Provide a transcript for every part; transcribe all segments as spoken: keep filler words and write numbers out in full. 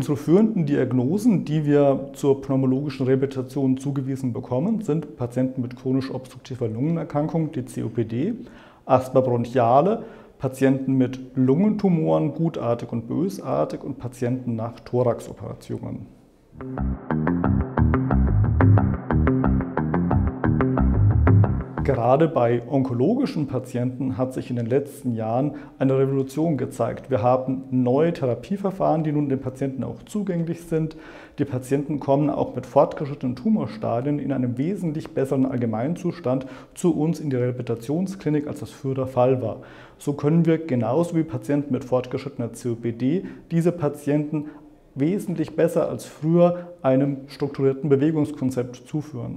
Unsere führenden Diagnosen, die wir zur pneumologischen Rehabilitation zugewiesen bekommen, sind Patienten mit chronisch obstruktiver Lungenerkrankung, die C O P D, Asthma bronchiale, Patienten mit Lungentumoren, gutartig und bösartig und Patienten nach Thoraxoperationen. Gerade bei onkologischen Patienten hat sich in den letzten Jahren eine Revolution gezeigt. Wir haben neue Therapieverfahren, die nun den Patienten auch zugänglich sind. Die Patienten kommen auch mit fortgeschrittenen Tumorstadien in einem wesentlich besseren Allgemeinzustand zu uns in die Rehabilitationsklinik, als das früher der Fall war. So können wir genauso wie Patienten mit fortgeschrittener C O P D diese Patienten wesentlich besser als früher einem strukturierten Bewegungskonzept zuführen.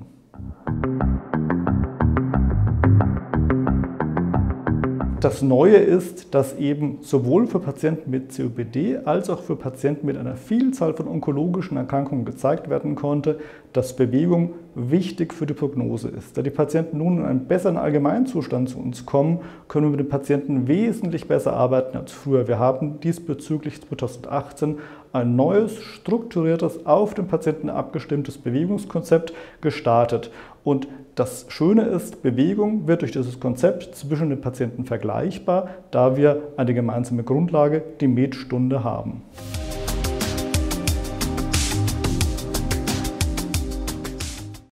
Das Neue ist, dass eben sowohl für Patienten mit C O P D als auch für Patienten mit einer Vielzahl von onkologischen Erkrankungen gezeigt werden konnte, dass Bewegung wichtig für die Prognose ist. Da die Patienten nun in einen besseren Allgemeinzustand zu uns kommen, können wir mit den Patienten wesentlich besser arbeiten als früher. Wir haben diesbezüglich zweitausendachtzehn ein neues, strukturiertes, auf den Patienten abgestimmtes Bewegungskonzept gestartet. Und das Schöne ist, Bewegung wird durch dieses Konzept zwischen den Patienten vergleichbar, da wir eine gemeinsame Grundlage, die Med-Stunde, haben.